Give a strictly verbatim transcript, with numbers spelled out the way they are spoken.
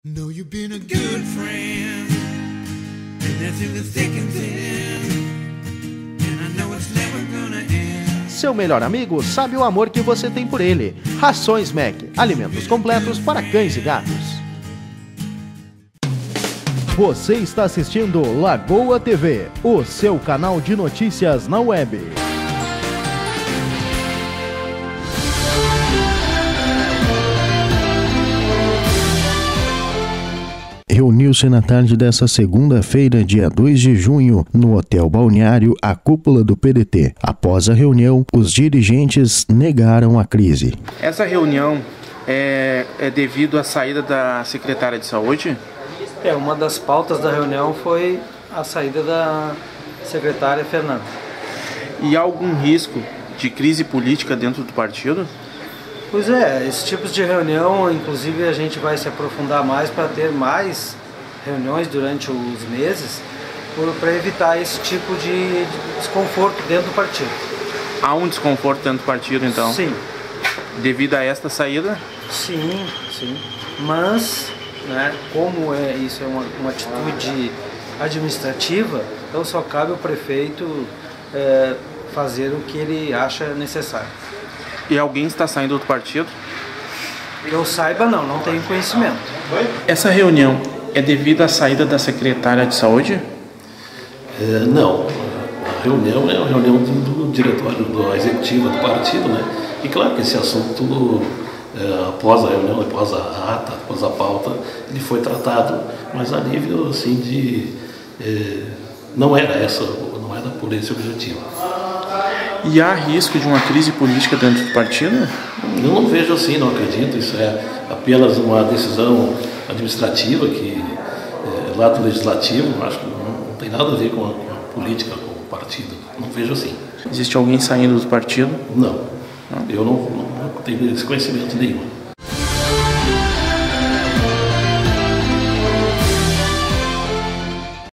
Know you've been a good friend, and that's in the thick and thin, and I know it's never gonna end. Seu melhor amigo sabe o amor que você tem por ele. Rações Mac, alimentos completos para cães e gatos. Você está assistindo Lagoa T V, o seu canal de notícias na web. Reuniu-se na tarde dessa segunda-feira, dia dois de junho, no Hotel Balneário, a cúpula do P D T. Após a reunião, os dirigentes negaram a crise. Essa reunião é, é devido à saída da secretária de saúde? É, uma das pautas da reunião foi a saída da secretária Fernanda. E há algum risco de crise política dentro do partido? Pois é, esses tipos de reunião, inclusive a gente vai se aprofundar mais para ter mais reuniões durante os meses, para evitar esse tipo de desconforto dentro do partido. Há um desconforto dentro do partido, então? Sim. Devido a esta saída? Sim, sim. Mas, né, como é, isso é uma, uma atitude administrativa, então só cabe ao prefeito é, fazer o que ele acha necessário. E alguém está saindo do partido? Eu saiba não, não tenho conhecimento. Essa reunião é devido à saída da secretária de saúde? É, não, a reunião é uma reunião do, do diretório, do executivo do partido, né? E claro que esse assunto, é, após a reunião, após a ata, após a pauta, ele foi tratado, mas a nível assim de... É, não era essa, não era por esse objetivo. E há risco de uma crise política dentro do partido? Eu não vejo assim, não acredito. Isso é apenas uma decisão administrativa que é, lá do legislativo, acho que não, não tem nada a ver com a, com a política, com o partido. Não vejo assim. Existe alguém saindo do partido? Não, não. Eu não, não tenho esse conhecimento nenhum.